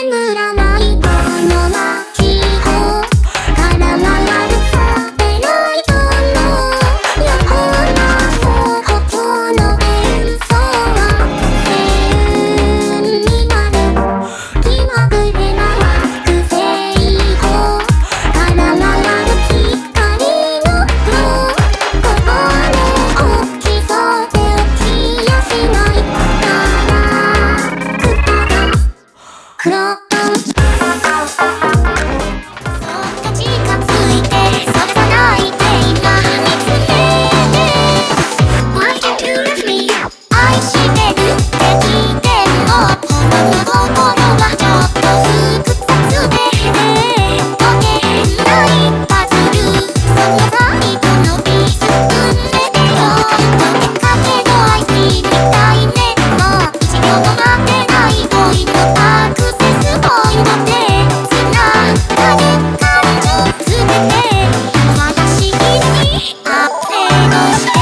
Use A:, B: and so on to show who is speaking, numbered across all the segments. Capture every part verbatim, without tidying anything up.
A: 眠らないこの街をから回るサテライトのような双方の演奏は永遠になる気まぐれな惑星をから回る光の色こぼれ落ちそうで落ちやしないガラクタがクロットンそっと近づいてそれが泣いて今見つめて Why do you love me 愛してるって聞いても本当の心はちょっと複雑で解けないパズルその最後のピース踏んでてよどれかけの愛知みたいねもう一秒も待ってない恋のアクセスポイントでつながる感情すべて話しにアップデートして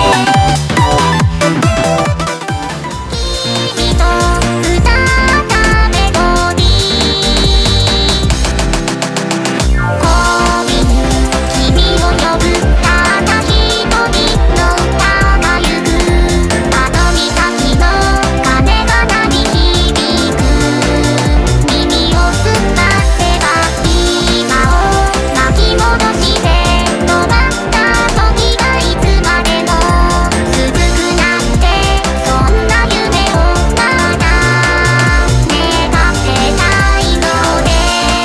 A: 君と歌ったメロディーこびぬ君を呼ぶただ一人の歌がゆくあの岬の鐘が鳴り響く耳をすませば今を巻き戻して止まった時がいつまでも続くなんてそんな夢をまだ願ってないので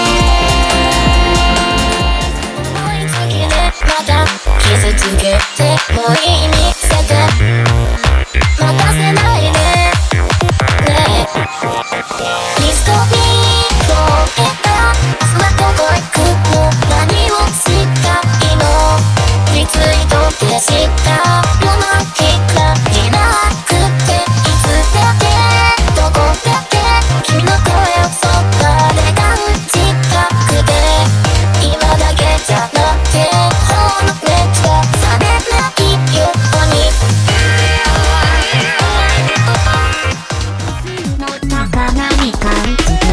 A: 思いつきでまた傷つけてもういい見せて待たせないでねえミストピーを得た明日はどこ行くの何をしたいのリツイートでしたロマンティックになくていつだってどこだって君の声をそばで感じたくて今だけじゃなくてほんの熱が冷めないように水の中何感じて